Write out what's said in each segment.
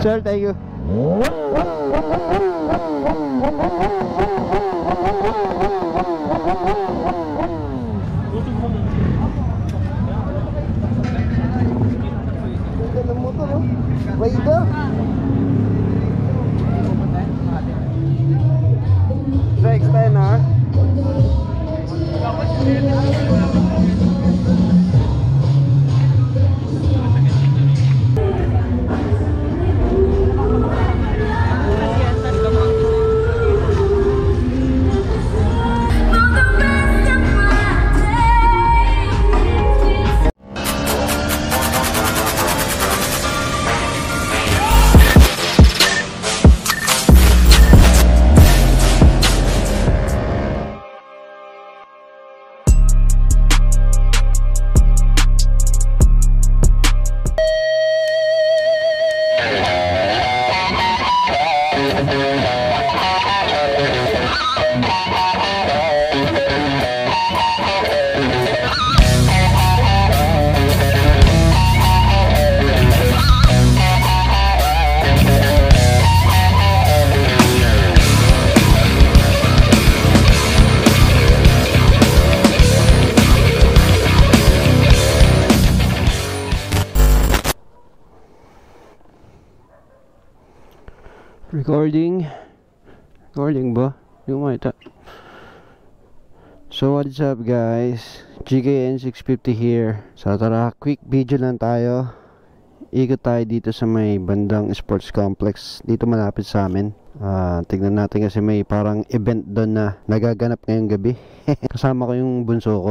Sir, thank you. Ganda ng motor, oh. Raider. ZX-10R. Recording ba? Yung makita. So what's up guys, GKN 650 here. So tara, quick video lang tayo. Ikot tayo dito sa may bandang sports complex dito malapit sa amin. Tignan natin kasi may parang event doon na nagaganap ngayong gabi. Kasama ko yung bunso ko.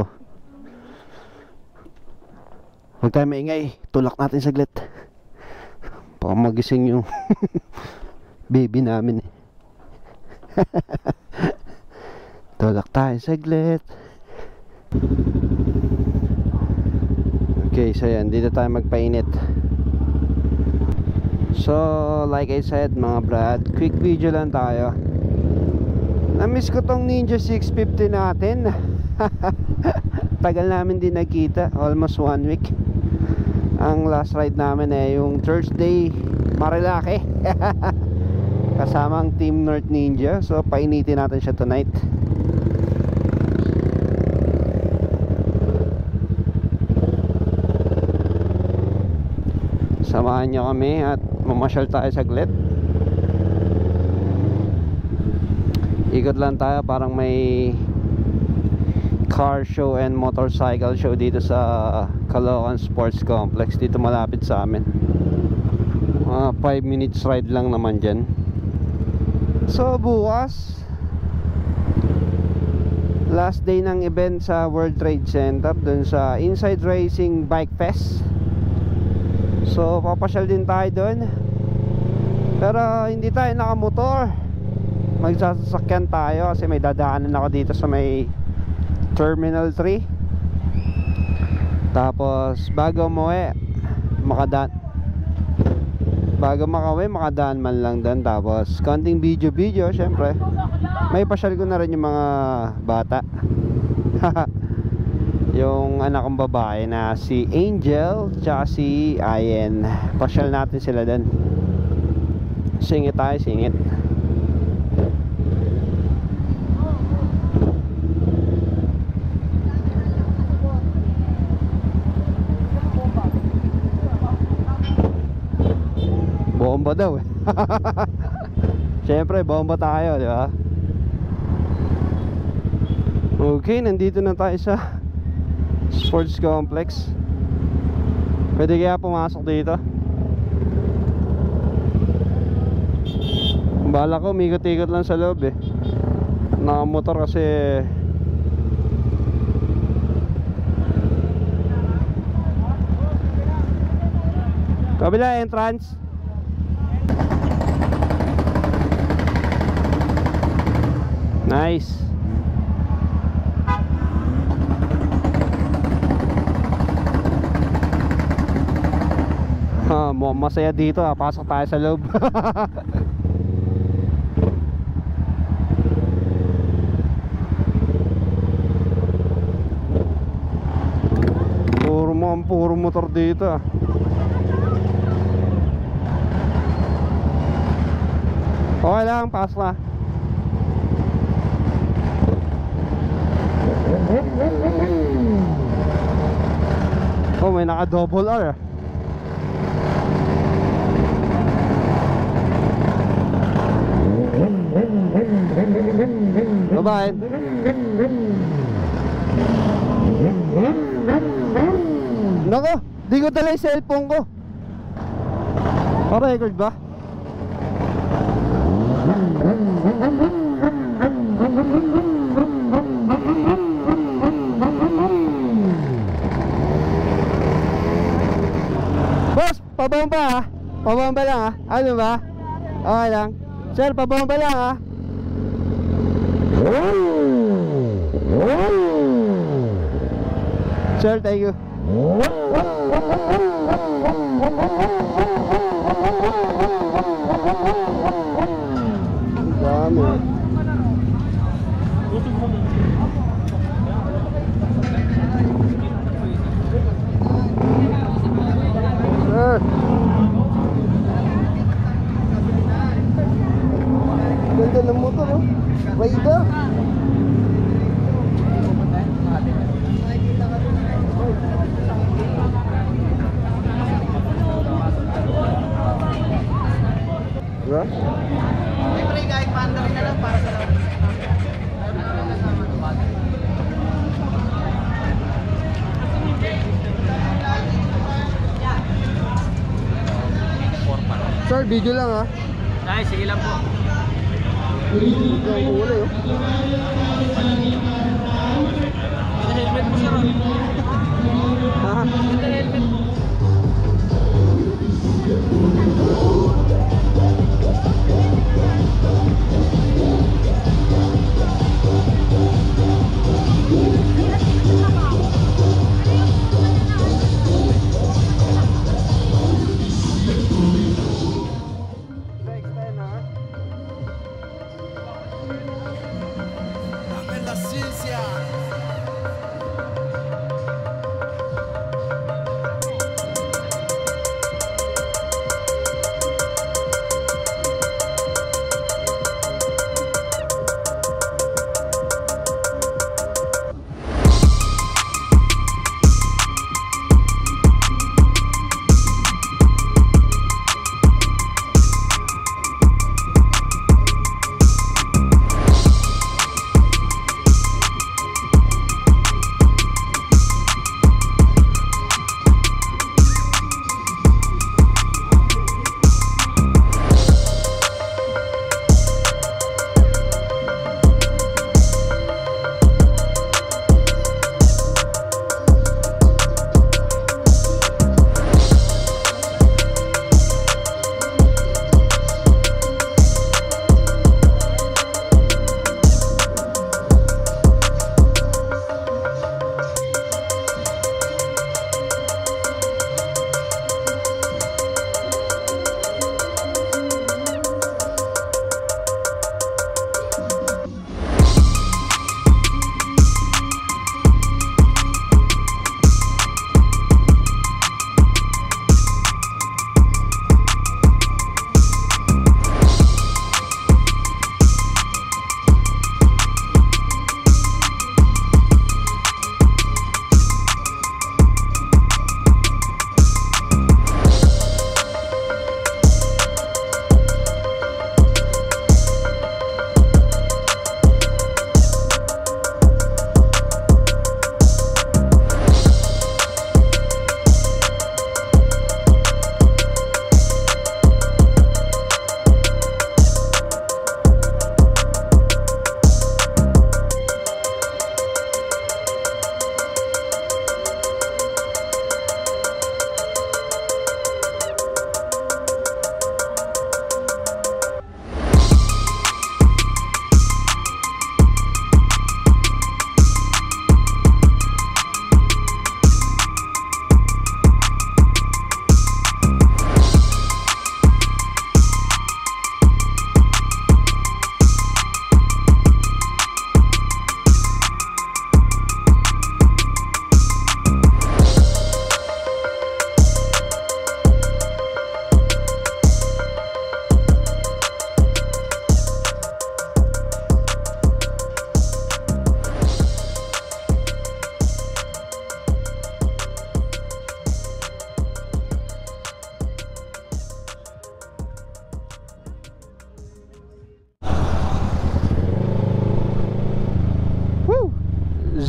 Huwag tayo maingay, tulak natin saglit. Baka magising yung baby namin. Tulak tayo saglit. Okay, so yan, dito tayo magpainit. So like I said mga brad, quick video lang tayo. Namiss ko tong Ninja 650 natin. Tagal namin din nagkita, almost 1 week. Ang last ride namin ay yung Thursday Marilake. Kasamang Team North Ninja. So painitin natin siya tonight. Samahan nyo kami at mamasyal tayo saglit. Ikot lang tayo, parang may car show and motorcycle show dito sa Caloocan Sports Complex. Dito malapit sa amin. 5 minutes ride lang naman dyan. So bukas, last day ng event sa World Trade Center, dun sa Inside Racing Bike Fest. So papasyal din tayo dun. Pero hindi tayo nakamotor, magsasakyan tayo kasi may dadaanan ako dito sa may Terminal 3. Tapos bago makauwi makadaan man lang doon. Tapos konting video syempre. May pasyal ko na rin yung mga bata. Yung anak kong babae na si Angel tsaka si Ayen. Pasyal natin sila doon. Singit tayo, singit. Bomba daw eh. Siyempre bomba tayo, di ba? Okay, nandito na tayo sa Sports Complex. Pwede kaya pumasok dito? Bala ko mikot-ikot lang sa loob eh. Nakamotor kasi. Kabila entrance. Nice. Masaya dito ha. Pasok tayo sa loob. Puro motor dito ha. Okay lang, pass na. Oh, may naka double R. Bye-bye. Nako, di ko dala yung cellphone ko. Pa-record ba? Boss, pabomba ha. Pabomba lang ha. Ano ba? Okay lang. Sir, pabomba lang ha. Sir, thank you. Dami. Sir. Ganda ng motor, oh. Raider. Diba? Siyempre kahit pandari na lang para sa Sir, video lang ha. Ay, sige lang po. Ang kulay oh. Helmet mo, sir. Ha? Helmet mo.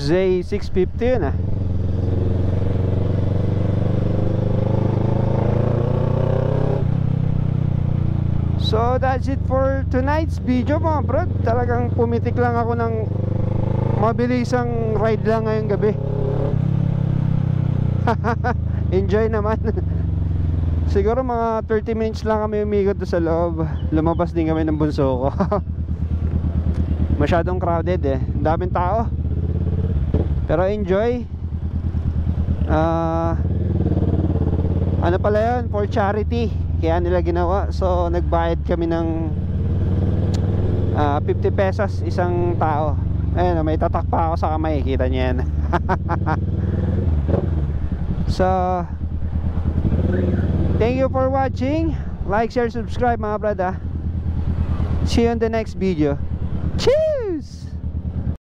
Z650 yun ah. So that's it for tonight's video mga bro. Talagang pumitik lang ako ng mabilisang ride lang ngayong gabi. Enjoy naman. Siguro mga 30 minutes lang kami umikot sa loob. Lumabas din kami ng bunso ko. Masyadong crowded eh, daming tao. Pero enjoy. Ano pala yun? For charity. Kaya nila ginawa. So nagbayad kami ng 50 pesos isang tao. Ayun, may tatak pa ako sa kamay. Kita niyo yan. So thank you for watching. Like, share, subscribe mga brada. See you in the next video. Cheers!